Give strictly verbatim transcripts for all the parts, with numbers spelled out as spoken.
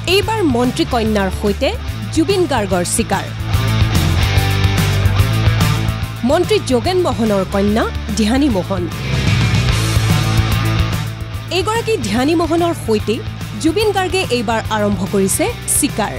এইবাৰ মন্ত্ৰী কন্যাৰ সৈতে জুবিন গাৰ্গৰ শিকাৰ মন্ত্ৰী যোগেন মোহনৰ কন্যা ধ্যানী মোহন এগৰাকী ধ্যানী মোহনৰ সৈতে জুবিন গাৰ্গে এইবাৰ আৰম্ভ কৰিছে শিকাৰ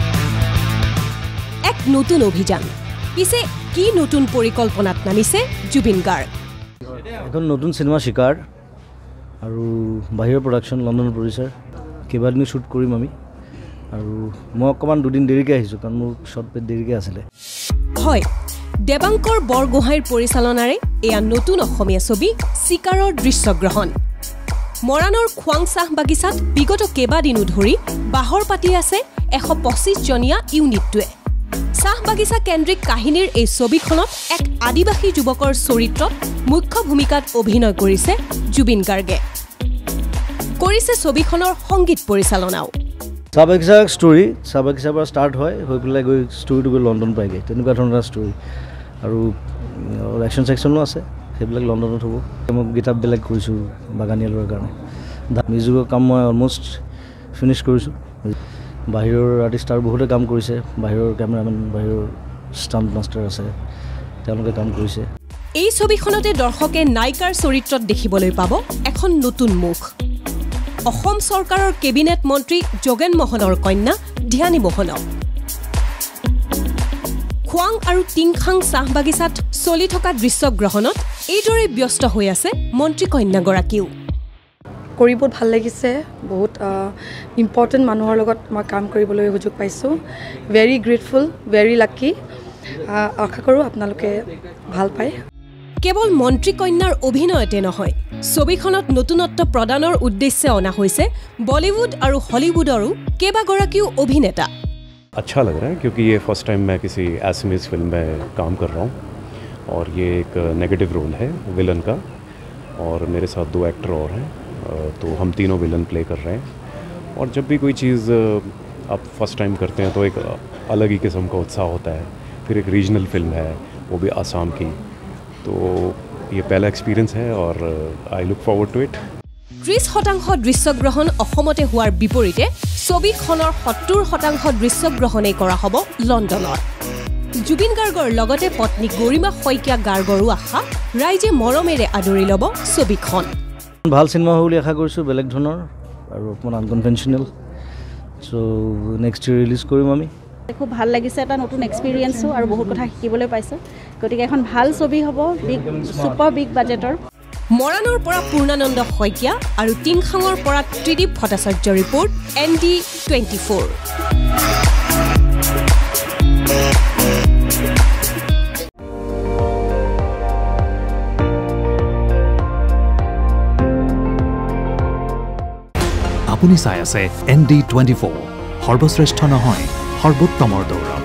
এক নতুন অভিযান পিছে কি নতুন পৰিকল্পনাত নামিছে জুবিন গাৰ্গ এখন নতুন সিনেমা শিকাৰ আৰু বাহিৰৰ প্ৰডাকশ্যন লণ্ডনৰ প্ৰডিউচাৰ কেইবাদিনো শ্বুট কৰিম আমি আৰু মই অকমান দুদিন দেৰিকৈ আহিছোঁ কাৰণ মোৰ শ্বট পেট দেৰিকৈ আছিলে হয় দেৱাংকৰ বৰগোহাঁইৰ পৰিচালনাৰে এয়া নতুন অসমীয়া ছবি শিকাৰৰ দৃশ্যগ্ৰহণ মৰাণৰ খোৱাংচাহ বাগিচাত বিগত কেইবাদিনো ধৰি বাহৰ পাতি আছে এশ পঁচিছ জনীয়া ইউনিটটোৱে চাহ বাগিচা কেন্দ্ৰিক কাহিনীৰ এই ছবিখনত এক আদিবাসী যুৱকৰ চৰিত্ৰত মুখ্য ভূমিকাত অভিনয় কৰিছে জুবিন গাৰ্গে কৰিছে ছবিখনৰ সংগীত পৰিচালনাও চাহ বাগিচা ষ্টৰী চাহ বাগিচাৰ পৰা ষ্টাৰ্ট হয় হৈ পেলাই গৈ ষ্টৰীটো গৈ লণ্ডন পাইগৈ তেনেকুৱা ধৰণৰ ষ্টৰী আৰু একশ্যন ছেকশ্যনো আছে সেইবিলাক লণ্ডনত হ'ব মই কিতাপবিলাক কৰিছোঁ বাগানীয়ালৰ কাৰণে মিউজিকৰ কাম মই অলমষ্ট ফিনিছ কৰিছোঁ বাহিৰৰ আৰ্টিষ্ট আৰু বহুতে কাম কৰিছে বাহিৰৰ কেমেৰামেন বাহিৰৰ ষ্টাণ্ট মাষ্টাৰ আছে তেওঁলোকে কাম কৰিছে এই ছবিখনতে দৰ্শকে নায়িকাৰ চৰিত্ৰত দেখিবলৈ পাব এখন নতুন মুখ অসম চৰকাৰৰ কেবিনেট মন্ত্ৰী যোগেন মোহনৰ কন্যা ধ্যানী মোহনক খোৱাং আৰু টিংখাং চাহ বাগিচাত চলি থকা দৃশ্যগ্ৰহণত এইদৰে ব্যস্ত হৈ আছে মন্ত্ৰী কন্যাগৰাকীও কৰি বহুত ভাল লাগিছে বহুত ইম্পৰ্টেণ্ট মানুহৰ লগত মই কাম কৰিবলৈ সুযোগ পাইছোঁ ভেৰি গ্ৰেটফুল ভেৰি লাকি আশা কৰোঁ আপোনালোকে ভাল পায় কেৱল মন্ত্ৰী কন্যাৰ অভিনয়তে নহয় ছবিখনত নতুনত্ব প্ৰদানৰ উদ্দেশ্যে অনা হৈছে বলিউড আৰু হলিউডৰো কেইবাগৰাকীও অভিনেতা अच्छा लग रहा है क्योंकि ये फर्स्ट टाइम मैं किसी एसएमएस फिल्म में काम कर रहा हूँ और ये एक नेगेटिव रोल है विलन का और मेरे साथ दो एक्टर और हैं तो हम तीनों विलन प्ले कर रहे हैं और जब भी कोई चीज़ आप फर्स्ट टाइम करते हैं तो एक अलग ही किस्म का उत्साह होता है फिर एक रीजनल फिल्म है वो भी आसाम की तो ये पहला एक्सपीरियंस है और I look forward to it ত্ৰিশ শতাংশ দৃশ্যগ্ৰহণ অসমতে হোৱাৰ বিপৰীতে ছবিখনৰ সত্তৰ শতাংশ দৃশ্যগ্ৰহণেই কৰা হ'ব লণ্ডনত জুবিন গাৰ্গৰ লগতে পত্নী গৰিমা শইকীয়া গাৰ্গৰো আশা ৰাইজে মৰমেৰে আদৰি ল'ব ছবিখন ভাল চিনেমা হ'ব বুলি আশা কৰিছোঁ বেলেগ ধৰণৰ আৰু অকণমান আনকনভেনশ্যনেল চ' নেক্সট ৰিলিজ কৰিম আমি খুব ভাল লাগিছে এটা নতুন এক্সপিৰিয়েঞ্চো আৰু বহুত কথা শিকিবলৈ পাইছোঁ গতিকে এখন ভাল ছবি হ'ব বিগ ছুপাৰ বিগ বাজেটৰ মৰাণৰ পৰা পূৰ্ণানন্দ শইকীয়া আৰু টিংখাঙৰ পৰা Tridip Bhattacharya report N D twenty four আপুনি চাই আছে এন ডি টুৱেণ্টি ফ'ৰ সৰ্বশ্ৰেষ্ঠ নহয় সৰ্বোত্তমৰ দৌৰ